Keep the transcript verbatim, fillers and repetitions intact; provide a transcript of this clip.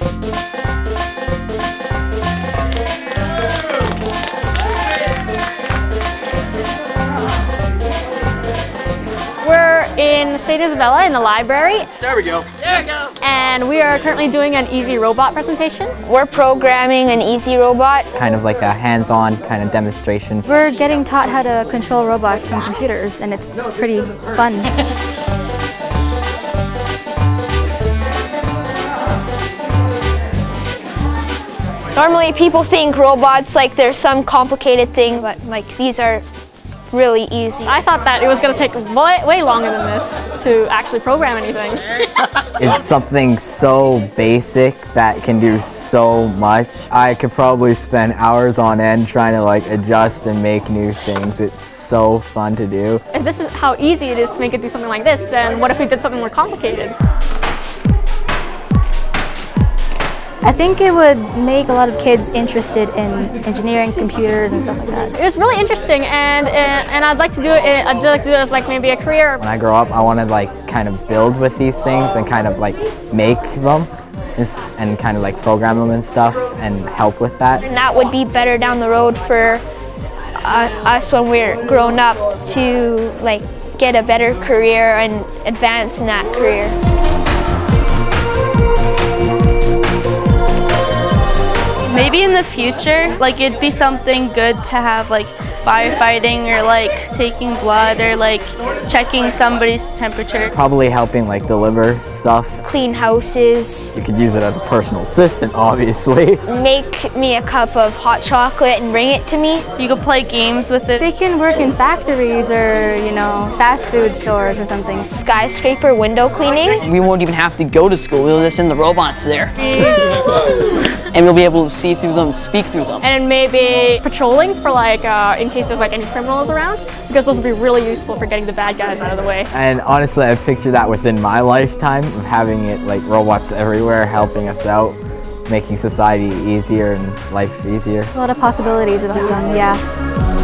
We're in Saint Isabella in the library. There we go. There we go. And we are currently doing an easy robot presentation. We're programming an easy robot. Kind of like a hands-on kind of demonstration. We're getting taught how to control robots from computers, and it's pretty fun. Normally people think robots like there's some complicated thing, but like these are really easy. I thought that it was going to take way, way longer than this to actually program anything. It's something so basic that can do so much. I could probably spend hours on end trying to like adjust and make new things. It's so fun to do. If this is how easy it is to make it do something like this, then what if we did something more complicated? I think it would make a lot of kids interested in engineering, computers, and stuff like that. It was really interesting, and and I'd like to do it. I'd like to do it as like maybe a career. When I grow up, I want to like kind of build with these things and kind of like make them and kind of like program them and stuff and help with that. And that would be better down the road for uh, us when we're grown up to like get a better career and advance in that career. Maybe in the future, like it'd be something good to have like firefighting or like taking blood or like checking somebody's temperature. Probably helping like deliver stuff. Clean houses. You could use it as a personal assistant, obviously. Make me a cup of hot chocolate and bring it to me. You could play games with it. They can work in factories or, you know, fast food stores or something. Skyscraper window cleaning. We won't even have to go to school, we'll just send the robots there. And we'll be able to see through them, speak through them. And maybe patrolling for like, uh, in case there's like any criminals around, because those would be really useful for getting the bad guys out of the way. And honestly, I picture that within my lifetime of having it like robots everywhere helping us out, making society easier and life easier. There's a lot of possibilities about them, yeah.